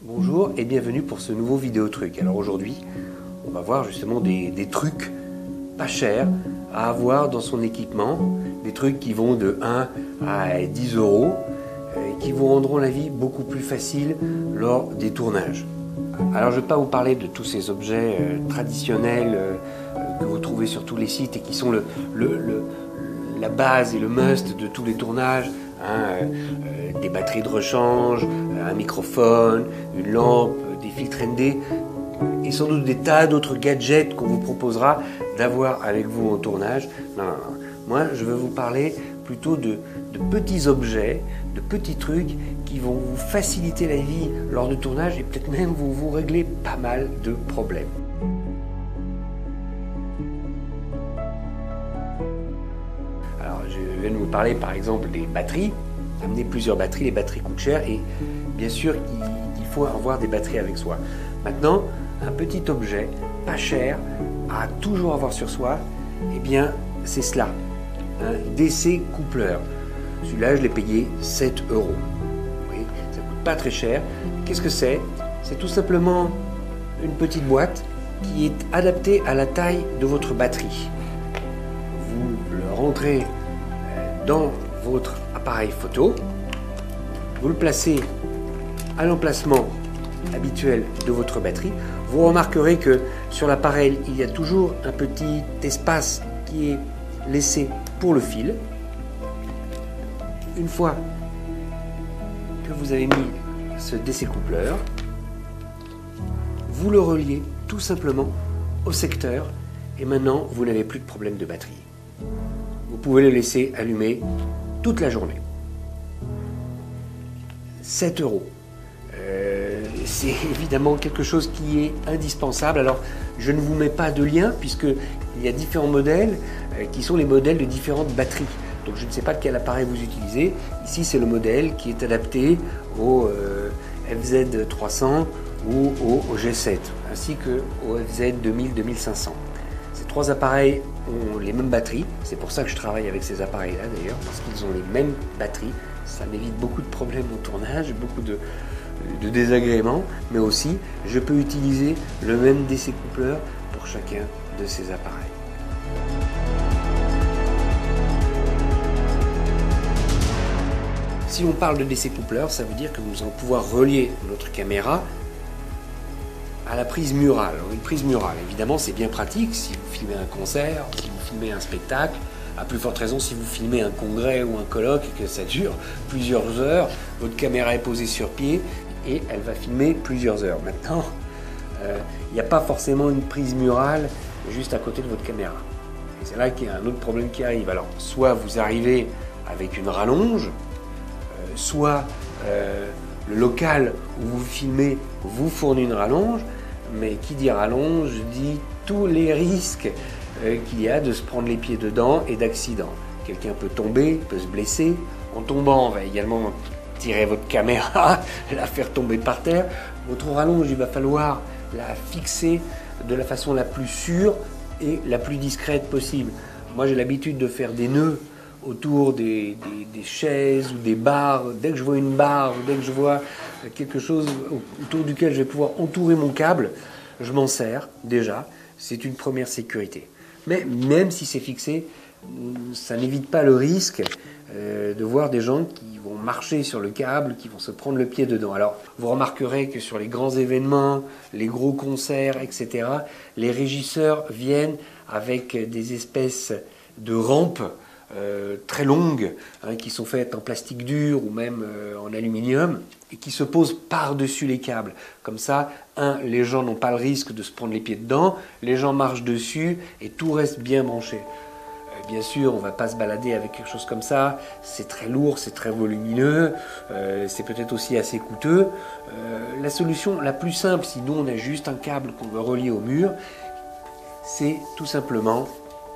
Bonjour et bienvenue pour ce nouveau vidéo truc. Alors aujourd'hui, on va voir justement des trucs pas chers à avoir dans son équipement, des trucs qui vont de 1 à 10 euros et qui vous rendront la vie beaucoup plus facile lors des tournages. Alors je ne vais pas vous parler de tous ces objets traditionnels que vous trouvez sur tous les sites et qui sont la base et le must de tous les tournages. Des batteries de rechange, un microphone, une lampe, des filtres ND et sans doute des tas d'autres gadgets qu'on vous proposera d'avoir avec vous en tournage. Non. Moi je veux vous parler plutôt de petits objets, de petits trucs qui vont vous faciliter la vie lors du tournage et peut-être même vous régler pas mal de problèmes. Alors je viens de vous parler par exemple des batteries. Amener plusieurs batteries, les batteries coûtent cher et bien sûr qu'il faut avoir des batteries avec soi. Maintenant, un petit objet pas cher à toujours avoir sur soi, eh bien c'est cela, un DC coupler. Celui-là je l'ai payé 7 euros. Oui, ça coûte pas très cher. Qu'est-ce que c'est? C'est tout simplement une petite boîte qui est adaptée à la taille de votre batterie. Vous le rentrez dans votre appareil photo, vous le placez à l'emplacement habituel de votre batterie. Vous remarquerez que sur l'appareil, il y a toujours un petit espace qui est laissé pour le fil. Une fois que vous avez mis ce DC coupler, vous le reliez tout simplement au secteur et maintenant vous n'avez plus de problème de batterie. Vous pouvez le laisser allumer toute la journée. 7 euros. C'est évidemment quelque chose qui est indispensable. Alors, je ne vous mets pas de lien puisqu'il y a différents modèles qui sont les modèles de différentes batteries. Donc, je ne sais pas quel appareil vous utilisez. Ici, c'est le modèle qui est adapté au FZ300 ou au G7, ainsi qu'au FZ 2000-2500. Ces trois appareils ont les mêmes batteries, c'est pour ça que je travaille avec ces appareils-là d'ailleurs, parce qu'ils ont les mêmes batteries. Ça m'évite beaucoup de problèmes au tournage, beaucoup de désagréments, mais aussi je peux utiliser le même DC coupler pour chacun de ces appareils. Si on parle de DC coupler, ça veut dire que nous allons pouvoir relier notre caméra à la prise murale. Une prise murale, évidemment, c'est bien pratique si vous filmez un concert, si vous filmez un spectacle, à plus forte raison si vous filmez un congrès ou un colloque et que ça dure plusieurs heures, votre caméra est posée sur pied et elle va filmer plusieurs heures. Maintenant, il n'y a pas forcément une prise murale juste à côté de votre caméra. Et c'est là qu'il y a un autre problème qui arrive. Alors, soit vous arrivez avec une rallonge, soit le local où vous filmez vous fournit une rallonge, mais qui dit rallonge dit tous les risques qu'il y a de se prendre les pieds dedans et d'accidents. Quelqu'un peut tomber, peut se blesser. En tombant, on va également tirer votre caméra, la faire tomber par terre. Votre rallonge, il va falloir la fixer de la façon la plus sûre et la plus discrète possible. Moi, j'ai l'habitude de faire des nœuds autour des chaises ou des barres. Dès que je vois une barre, dès que je vois quelque chose autour duquel je vais pouvoir entourer mon câble, je m'en sers déjà. C'est une première sécurité. Mais même si c'est fixé, ça n'évite pas le risque de voir des gens qui vont marcher sur le câble, qui vont se prendre le pied dedans. Alors, vous remarquerez que sur les grands événements, les gros concerts, etc., les régisseurs viennent avec des espèces de rampes très longues, qui sont faites en plastique dur ou même en aluminium et qui se posent par-dessus les câbles. Comme ça, les gens n'ont pas le risque de se prendre les pieds dedans, les gens marchent dessus et tout reste bien branché. Bien sûr, on ne va pas se balader avec quelque chose comme ça, c'est très lourd, c'est très volumineux, c'est peut-être aussi assez coûteux. La solution la plus simple, si nous on a juste un câble qu'on veut relier au mur, c'est tout simplement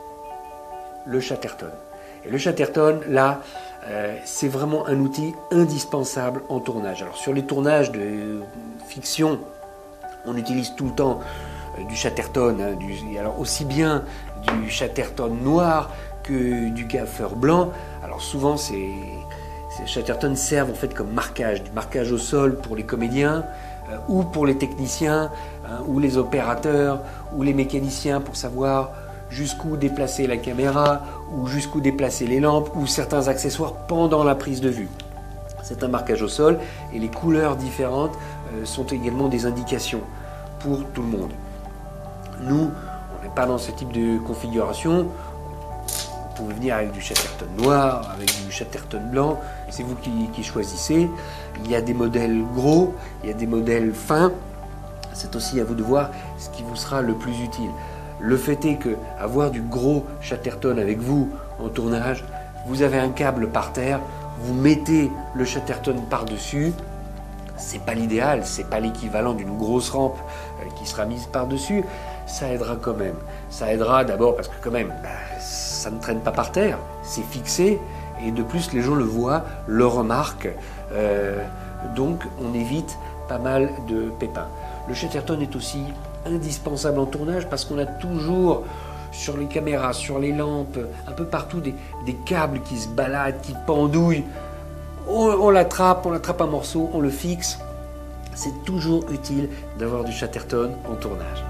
le Chatterton. Et le Chatterton, là, c'est vraiment un outil indispensable en tournage. Alors sur les tournages de fiction, on utilise tout le temps du Chatterton, alors aussi bien du Chatterton noir que du gaffeur blanc. Alors souvent, ces Chatterton servent en fait comme marquage, du marquage au sol pour les comédiens, ou pour les techniciens, ou les opérateurs, ou les mécaniciens pour savoir jusqu'où déplacer la caméra, ou jusqu'où déplacer les lampes, ou certains accessoires pendant la prise de vue. C'est un marquage au sol et les couleurs différentes sont également des indications pour tout le monde. Nous, on n'est pas dans ce type de configuration. Vous pouvez venir avec du Chatterton noir, avec du Chatterton blanc, c'est vous qui choisissez. Il y a des modèles gros, il y a des modèles fins. C'est aussi à vous de voir ce qui vous sera le plus utile. Le fait est que avoir du gros Chatterton avec vous en tournage, vous avez un câble par terre, vous mettez le Chatterton par-dessus. C'est pas l'idéal, c'est pas l'équivalent d'une grosse rampe qui sera mise par-dessus. Ça aidera quand même. Ça aidera d'abord parce que quand même, ça ne traîne pas par terre, c'est fixé et de plus les gens le voient, le remarquent. Donc on évite pas mal de pépins. Le Chatterton est aussi indispensable en tournage parce qu'on a toujours sur les caméras, sur les lampes, un peu partout des câbles qui se baladent, qui pendouillent. On l'attrape un morceau, on le fixe. C'est toujours utile d'avoir du Chatterton en tournage.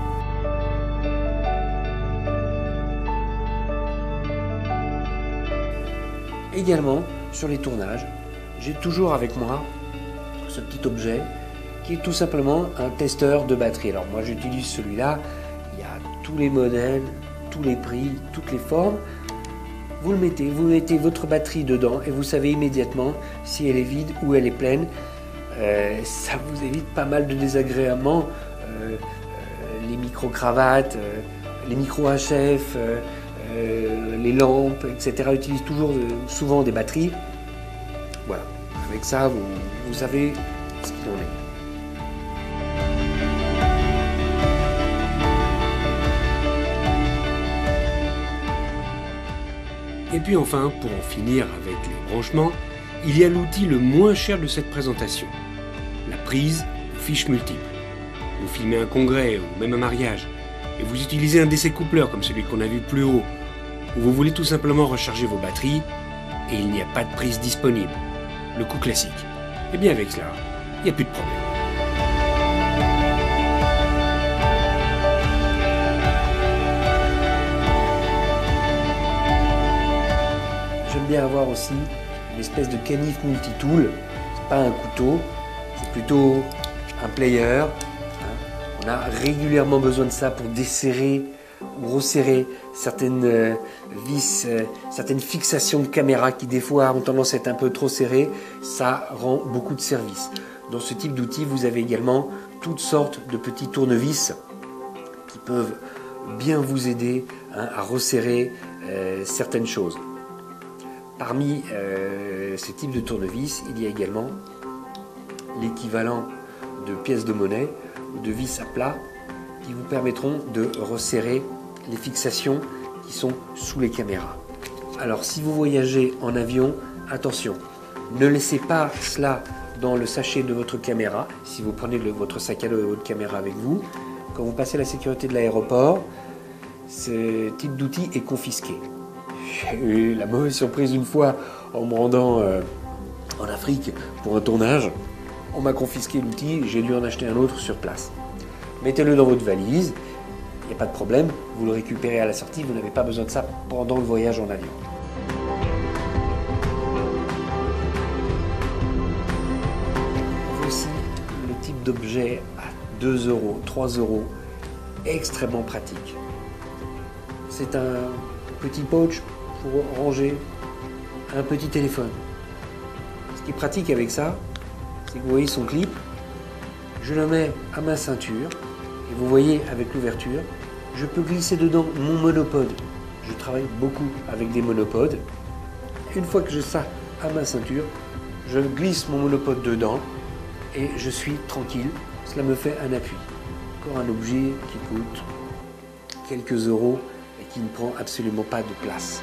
Également, sur les tournages, j'ai toujours avec moi ce petit objet qui est tout simplement un testeur de batterie. Alors moi j'utilise celui-là, il y a tous les modèles, tous les prix, toutes les formes. Vous mettez votre batterie dedans et vous savez immédiatement si elle est vide ou elle est pleine. Ça vous évite pas mal de désagréments, les micro-cravates, les micro-HF, les lampes, etc. utilisent toujours souvent des batteries. Voilà, avec ça vous savez ce qu'il en est. Et puis enfin, pour en finir avec les branchements, il y a l'outil le moins cher de cette présentation, la prise aux fiches multiples. Vous filmez un congrès ou même un mariage, et vous utilisez un découpleur comme celui qu'on a vu plus haut, ou vous voulez tout simplement recharger vos batteries, et il n'y a pas de prise disponible. Le coup classique. Et bien avec cela, il n'y a plus de problème. J'aime bien avoir aussi une espèce de canif multitool. C'est pas un couteau, c'est plutôt un player. On a régulièrement besoin de ça pour desserrer ou resserrer certaines vis, certaines fixations de caméra qui des fois ont tendance à être un peu trop serrées. Ça rend beaucoup de service. Dans ce type d'outil, vous avez également toutes sortes de petits tournevis qui peuvent bien vous aider à resserrer certaines choses. Parmi ces types de tournevis, il y a également l'équivalent de pièces de monnaie ou de vis à plat qui vous permettront de resserrer les fixations qui sont sous les caméras. Alors si vous voyagez en avion, attention, ne laissez pas cela dans le sachet de votre caméra. Si vous prenez votre sac à dos et votre caméra avec vous, quand vous passez la sécurité de l'aéroport, ce type d'outil est confisqué. J'ai eu la mauvaise surprise une fois en me rendant en Afrique pour un tournage. On m'a confisqué l'outil, j'ai dû en acheter un autre sur place. Mettez-le dans votre valise, il n'y a pas de problème, vous le récupérez à la sortie, vous n'avez pas besoin de ça pendant le voyage en avion. Voici le type d'objet à 2 €, 3 €, extrêmement pratique. C'est un petit pouch pour ranger un petit téléphone. Ce qui est pratique avec ça, c'est que vous voyez son clip, je le mets à ma ceinture et vous voyez avec l'ouverture, je peux glisser dedans mon monopode. Je travaille beaucoup avec des monopodes. Une fois que j'ai ça à ma ceinture, je glisse mon monopode dedans et je suis tranquille. Cela me fait un appui. Encore un objet qui coûte quelques euros et qui ne prend absolument pas de place.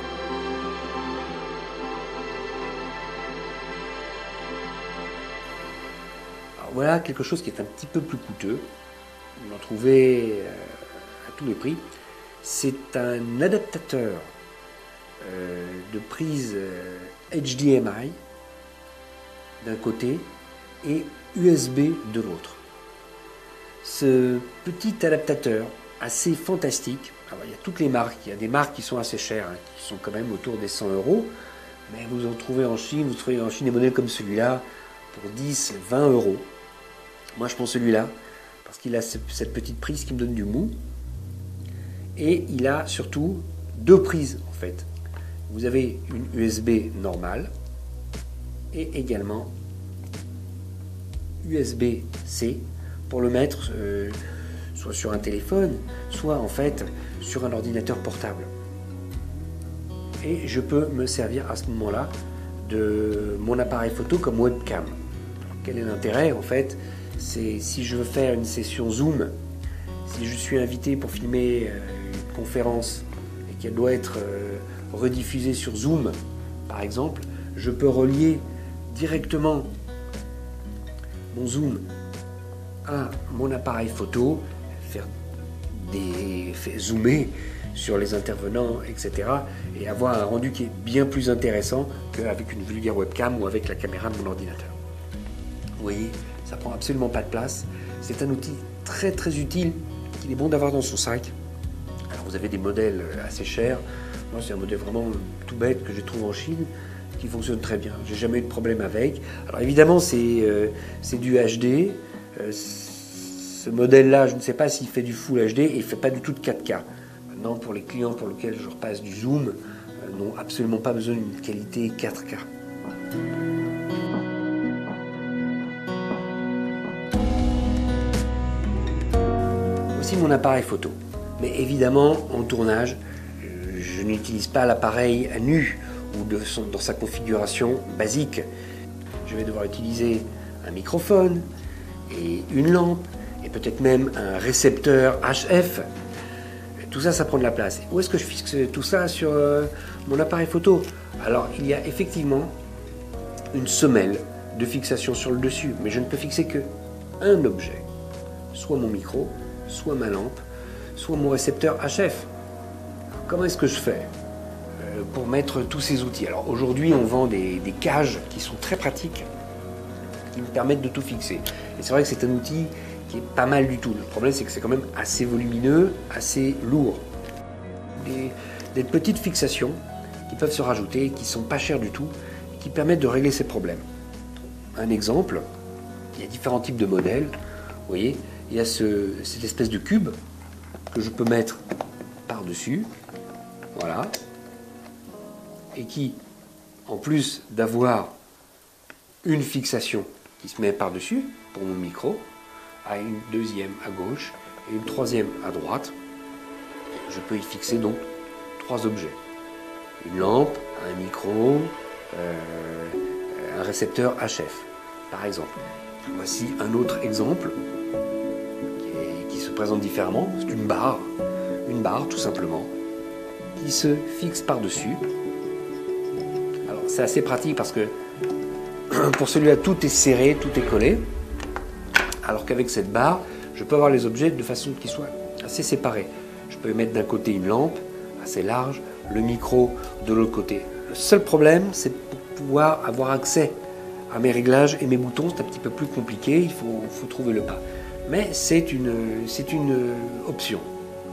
Alors voilà quelque chose qui est un petit peu plus coûteux. Vous en trouvez à tous les prix. C'est un adaptateur de prise HDMI d'un côté et USB de l'autre. Ce petit adaptateur assez fantastique, alors il y a toutes les marques, il y a des marques qui sont assez chères, hein, qui sont quand même autour des 100 €, mais vous en trouvez en Chine, vous trouvez en Chine des modèles comme celui-là pour 10, 20 €. Moi je prends celui-là parce qu'il a cette petite prise qui me donne du mou, et il a surtout deux prises en fait. Vous avez une USB normale et également USB-C pour le mettre soit sur un téléphone, soit en fait sur un ordinateur portable. Et je peux me servir à ce moment-là de mon appareil photo comme webcam. Quel est l'intérêt en fait? C'est si je veux faire une session Zoom, si je suis invité pour filmer une conférence et qu'elle doit être rediffusée sur Zoom par exemple, je peux relier directement mon Zoom à mon appareil photo, faire zoomer sur les intervenants, etc. et avoir un rendu qui est bien plus intéressant qu'avec une vulgaire webcam ou avec la caméra de mon ordinateur. Vous voyez, ça prend absolument pas de place. C'est un outil très très utile qu'il est bon d'avoir dans son sac. Alors vous avez des modèles assez chers. Moi c'est un modèle vraiment tout bête que j'ai trouvé en Chine qui fonctionne très bien. J'ai jamais eu de problème avec. Alors évidemment c'est du HD. Ce modèle-là, je ne sais pas s'il fait du Full HD et il ne fait pas du tout de 4K. Maintenant, pour les clients pour lesquels je repasse du zoom, n'ont absolument pas besoin d'une qualité 4K. Voici mon appareil photo. Mais évidemment, en tournage, je n'utilise pas l'appareil à nu ou dans sa configuration basique. Je vais devoir utiliser un microphone et une lampe, et peut-être même un récepteur HF. Tout ça, ça prend de la place. Où est-ce que je fixe tout ça sur mon appareil photo? Alors, il y a effectivement une semelle de fixation sur le dessus, mais je ne peux fixer qu'un objet. Soit mon micro, soit ma lampe, soit mon récepteur HF. Comment est-ce que je fais pour mettre tous ces outils? Alors, aujourd'hui, on vend des cages qui sont très pratiques, qui me permettent de tout fixer. Et c'est vrai que c'est un outil qui est pas mal du tout. Le problème, c'est que c'est quand même assez volumineux, assez lourd. Des petites fixations qui peuvent se rajouter, qui sont pas chères du tout, qui permettent de régler ces problèmes. Un exemple, il y a différents types de modèles. Vous voyez, il y a cette espèce de cube que je peux mettre par-dessus, voilà, et qui, en plus d'avoir une fixation qui se met par-dessus pour mon micro, a une deuxième à gauche et une troisième à droite. Je peux y fixer donc 3 objets. Une lampe, un micro, un récepteur HF, par exemple. Voici un autre exemple qui se présente différemment. C'est une barre tout simplement, qui se fixe par-dessus. Alors c'est assez pratique parce que pour celui-là, tout est serré, tout est collé. Alors qu'avec cette barre, je peux avoir les objets de façon qu'ils soient assez séparés. Je peux mettre d'un côté une lampe assez large, le micro de l'autre côté. Le seul problème, c'est pour pouvoir avoir accès à mes réglages et mes boutons, c'est un petit peu plus compliqué, il faut trouver le pas. Mais c'est une option.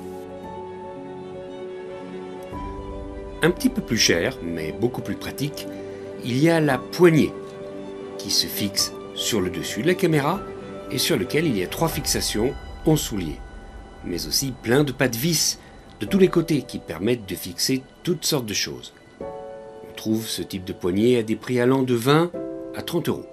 Un petit peu plus cher, mais beaucoup plus pratique, il y a la poignée qui se fixe sur le dessus de la caméra et sur lequel il y a 3 fixations en soulier, mais aussi plein de pas de vis de tous les côtés qui permettent de fixer toutes sortes de choses. On trouve ce type de poignée à des prix allant de 20 à 30 €.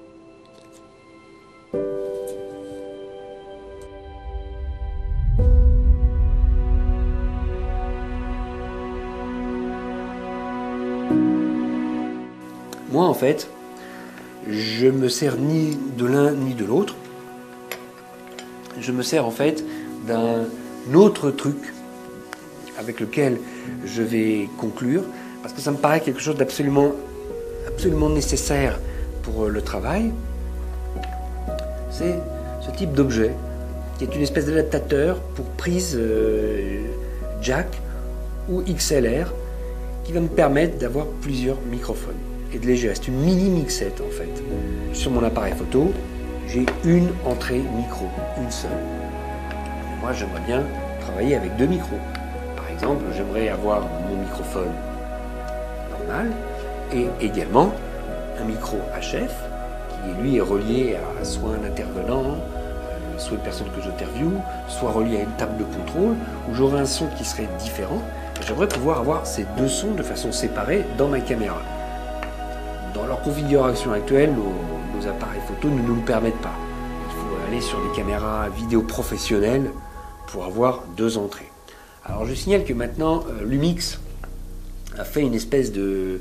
Moi, en fait, je me sers ni de l'un ni de l'autre. Je me sers en fait d'un autre truc avec lequel je vais conclure, parce que ça me paraît quelque chose d'absolument nécessaire pour le travail. C'est ce type d'objet qui est une espèce d'adaptateur pour prise jack ou XLR qui va me permettre d'avoir plusieurs microphones et de les gérer. C'est une mini mixette en fait sur mon appareil photo. j'ai une entrée micro, une seule. Moi, j'aimerais bien travailler avec 2 micros. Par exemple, j'aimerais avoir mon microphone normal et également un micro HF qui, lui, est relié à soit un intervenant, soit une personne que j'interviewe, soit relié à une table de contrôle, où j'aurai un son qui serait différent. J'aimerais pouvoir avoir ces 2 sons de façon séparée dans ma caméra. Dans leur configuration actuelle, nos appareils photo ne nous le permettent pas. Il faut aller sur des caméras vidéo professionnelles pour avoir 2 entrées. Alors je signale que maintenant, Lumix a fait une espèce de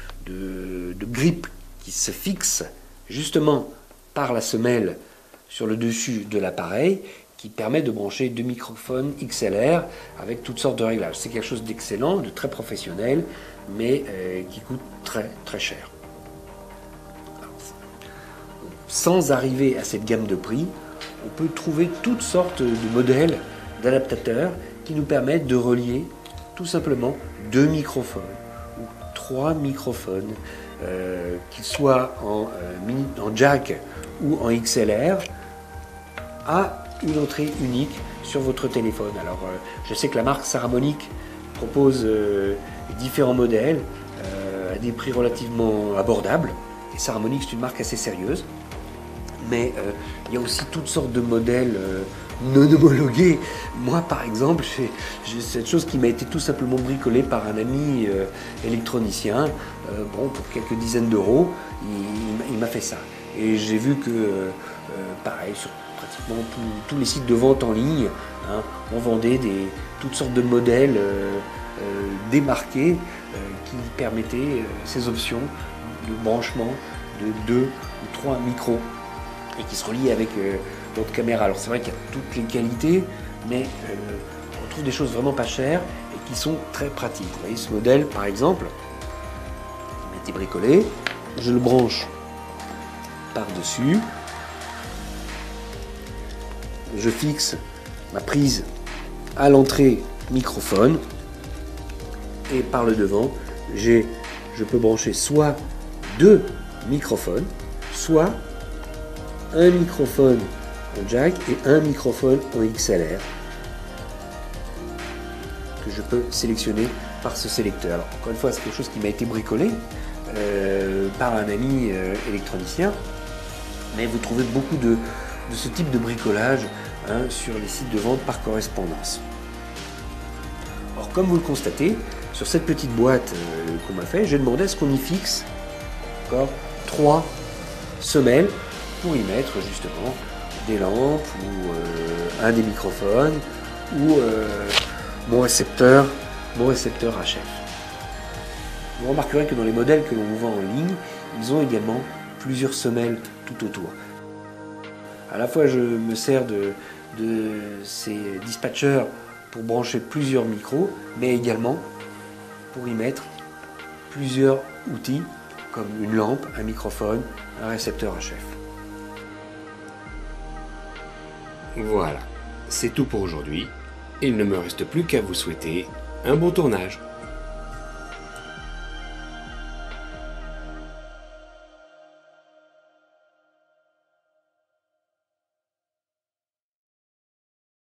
grippe qui se fixe justement par la semelle sur le dessus de l'appareil, qui permet de brancher 2 microphones XLR avec toutes sortes de réglages. C'est quelque chose d'excellent, de très professionnel, mais qui coûte très très cher. Alors, sans arriver à cette gamme de prix, on peut trouver toutes sortes de modèles d'adaptateurs qui nous permettent de relier tout simplement 2 microphones ou 3 microphones, qu'ils soient en jack ou en XLR, à une entrée unique sur votre téléphone. Alors, je sais que la marque Saramonic propose différents modèles à des prix relativement abordables. Et Saramonic, c'est une marque assez sérieuse. Mais il y a aussi toutes sortes de modèles non homologués. Moi, par exemple, j'ai cette chose qui m'a été tout simplement bricolée par un ami électronicien. Pour quelques dizaines d'euros, il m'a fait ça. Et j'ai vu que, pareil, sur pratiquement tous les sites de vente en ligne, on vendait toutes sortes de modèles démarqués qui permettaient ces options de branchement de 2 ou 3 micros et qui se relient avec notre caméra. Alors c'est vrai qu'il y a toutes les qualités, mais on trouve des choses vraiment pas chères et qui sont très pratiques. Vous voyez ce modèle par exemple, il m'a été bricolé, je le branche par-dessus, je fixe ma prise à l'entrée microphone et par le devant, je peux brancher soit 2 microphones, soit un microphone en jack et un microphone en XLR que je peux sélectionner par ce sélecteur. Alors, encore une fois, c'est quelque chose qui m'a été bricolé par un ami électronicien, mais vous trouvez beaucoup de ce type de bricolage sur les sites de vente par correspondance. Alors, comme vous le constatez, sur cette petite boîte qu'on m'a fait, j'ai demandé à ce qu'on y fixe encore 3 semelles pour y mettre justement des lampes ou un des microphones ou mon récepteur HF. Vous remarquerez que dans les modèles que l'on vend en ligne, ils ont également plusieurs semelles tout autour. À la fois je me sers de ces dispatchers pour brancher plusieurs micros, mais également pour y mettre plusieurs outils comme une lampe, un microphone, un récepteur HF. Voilà, c'est tout pour aujourd'hui. Il ne me reste plus qu'à vous souhaiter un bon tournage.